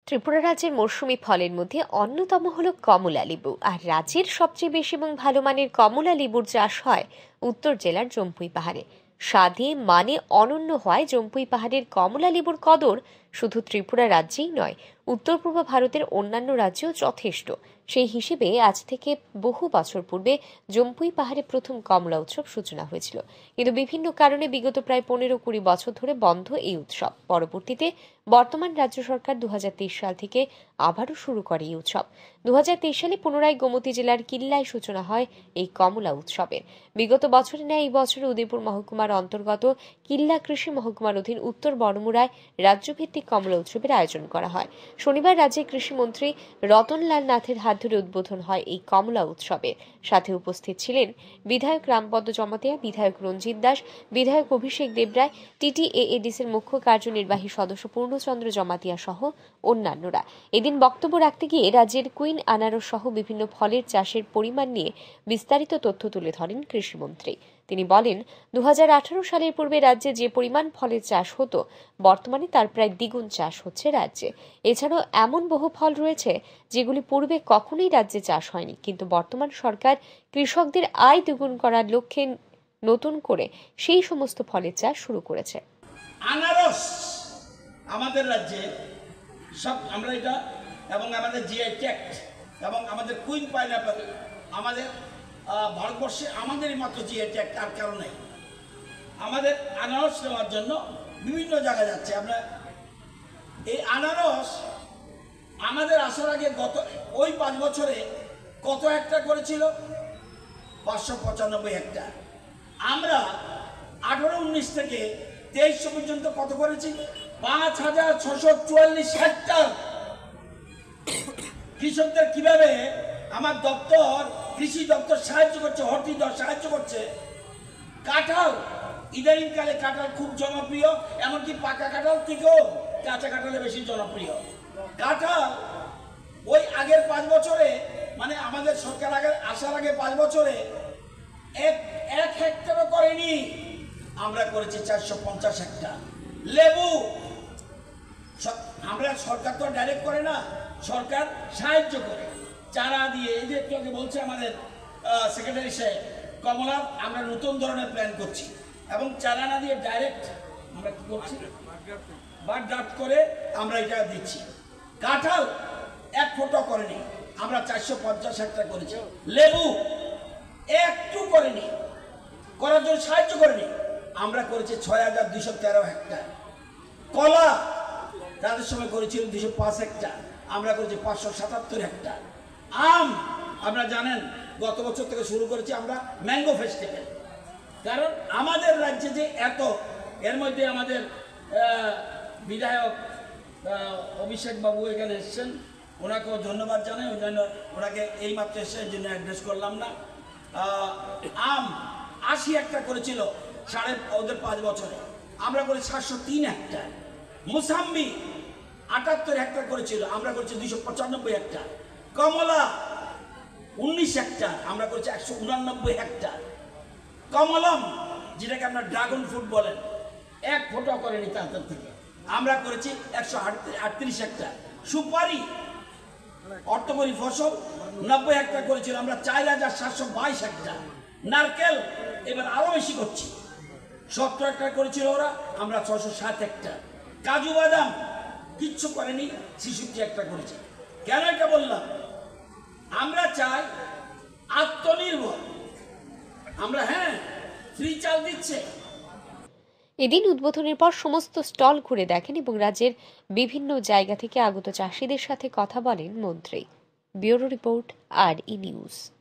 ত্রিপুরা রাজ্যের মৌসুমী ফলের মধ্যে অন্যতম হলো কমলা লেবু। আর রাজ্যের সবচেয়ে বেশি এবং ভালো মানের কমলা লেবুর চাষ হয় উত্তর জেলার জম্পুই পাহাড়ে। স্বাদে মানে অনন্য হয় জম্পুই পাহাড়ের কমলা লেবুর কদর শুধু ত্রিপুরা রাজ্যেই নয়, উত্তর পূর্ব ভারতের অন্যান্য রাজ্যেও যথেষ্ট। সেই হিসেবে আজ থেকে বহু বছর পূর্বে জম্পুই পাহাড়ে প্রথম কমলা উৎসব সূচনা হয়েছিল, কিন্তু বিভিন্ন কারণে বিগত প্রায় 15-20 বছর ধরে বন্ধ এই উৎসব। পরবর্তীতে বর্তমান রাজ্য সরকার 2023 সাল থেকে আবারও শুরু করে এই উৎসব। 2023 সালে পুনরায় গোমতী জেলার কিল্লায় সূচনা হয় এই কমলা উৎসবের। বিগত বছরে ন্যায় এই বছরে উদয়পুর মহকুমার অন্তর্গত কিল্লা কৃষি মহকুমার অধীন উত্তর বড়মুড়ায় রাজ্যভিত্তিক কমলা উৎসবের আয়োজন করা হয়। শনিবার রাজ্যের কৃষিমন্ত্রী রতনলাল নাথের হাত ধরে উদ্বোধন হয় এই কমলা উৎসবের। সাথে উপস্থিত ছিলেন বিধায়ক রামপদ জমাতিয়া, বিধায়ক রঞ্জিত দাস, বিধায়ক অভিষেক দেবরায়, টিটিএএডিসির মুখ্য কার্যনির্বাহী সদস্য পূর্ণচন্দ্র জমাতিয়া সহ অন্যান্যরা। এদিন বক্তব্য রাখতে গিয়ে রাজ্যের কুইন আনারস সহ বিভিন্ন ফলের চাষের পরিমাণ নিয়ে বিস্তারিত তথ্য তুলে ধরেন কৃষিমন্ত্রী। তিনি বলেন, 2018 সালের পূর্বে রাজ্যে যে পরিমাণ ফলের চাষ হতো, বর্তমানে তার প্রায় দ্বিগুণ চাষ হচ্ছে রাজ্যে। এছাড়াও এমন বহু ফল রয়েছে যেগুলি পূর্বে কখনোই রাজ্যে চাষ হয়নি, কিন্তু বর্তমান সরকার কৃষকদের আয় দ্বিগুণ করার লক্ষ্যে নতুন করে সেই সমস্ত ফলের চাষ শুরু করেছে। আনারস আমাদের রাজ্যে সব আমরা এটা এবং আমাদের জিআই ট্যাগ এবং আমাদের কুইন পাইনাপেল আমাদের ভারতবর্ষে আমাদেরই মাত্র জিআই ট্যাগ, তার কারণে আমাদের আনারস নেওয়ার জন্য বিভিন্ন জায়গায় যাচ্ছে। আমরা এই আনারস আমাদের আসার আগে গত ওই 5 বছরে কত হেক্টর করেছিল? 595 হেক্টর। আমরা 18-19 থেকে 23 পর্যন্ত কত করেছি? 5644 হেক্টর। কৃষকদের কিভাবে আমার দপ্তর, কৃষি দপ্তর সাহায্য করছে, হর্টি সাহায্য করছে। কাঁঠাল, ইদানিংকালে কাঁঠাল খুব জনপ্রিয়, এমনকি পাকা কাঁঠাল থেকেও কাঁচা কাঁঠালে বেশি জনপ্রিয়। কাঁঠাল ওই আগের 5 বছরে, মানে আমাদের সরকার আসার আগে 5 বছরে এক হেক্টরও করেনি, আমরা করেছি 450 হেক্টর। লেবু আমরা সরকার তো ডাইরেক্ট করে না, সরকার সাহায্য করে চারা দিয়ে। এই যে একটু আগে বলছে আমাদের সেক্রেটারি সাহেব, কমলা আমরা নতুন ধরনের প্ল্যান করছি এবং চারা না দিয়ে ডাইরেক্ট আমরা কি করছি, বাড ড্রাফট করে আমরা এটা দিচ্ছি। কাঁঠাল 1 ফুটও করেনি, আমরা 450 হেক্টর করেছি। লেবু একটু করেনি, করার জন্য সাহায্য করেনি, আমরা করেছি 6213 হেক্টর। কলা তাদের সময় করেছিল 205 হেক্টর, আমরা করেছি 577 হেক্টর। আম আপনারা জানেন গত বছর থেকে শুরু করেছি আমরা ম্যাঙ্গো ফেস্টিভ্যাল, কারণ আমাদের রাজ্যে যে এত, এর মধ্যে আমাদের বিধায়ক অভিষেক বাবু এখানে এসছেন, ওনাকেও ধন্যবাদ জানাই। ওই জন্য ওনাকে এইমাত্র এসে জন্য অ্যাড্রেস করলাম না। আম 80 হেক্টর করেছিল ওদের 5 বছরে, আমরা করেছি 703 হেক্টর। মুসাম্বি 78 হেক্টর করেছিল, আমরা করেছি 295 হেক্টর। কমলা 19 হেক্টর, আমরা করেছি 189 হেক্টর। কমলম, যেটাকে আমরা ড্রাগন ফ্রুট বলেন, 1 ফুটও করেনি তাদের থেকে, আমরা করেছি 138 হেক্টর। সুপারি অর্থকরী ফসল 90 হেক্টর করেছিল, আমরা 4722 হেক্টর। নারকেল এবার আরো বেশি করছি, 70 হেক্টর করেছিল ওরা, আমরা 607 হেক্টর। কাজু বাদাম কিচ্ছু করেনি, 66 হেক্টর করেছে। কেন এটা বললাম? আমরা চাই আত্মনির্ভর। আমরা ফ্রি চাল দিচ্ছে। এদিন উদ্বোধনের পর সমস্ত স্টল ঘুরে দেখেন এবং রাজ্যের বিভিন্ন জায়গা থেকে আগত চাষিদের সাথে কথা বলেন মন্ত্রী। ব্যুরো রিপোর্ট, আর ই নিউজ।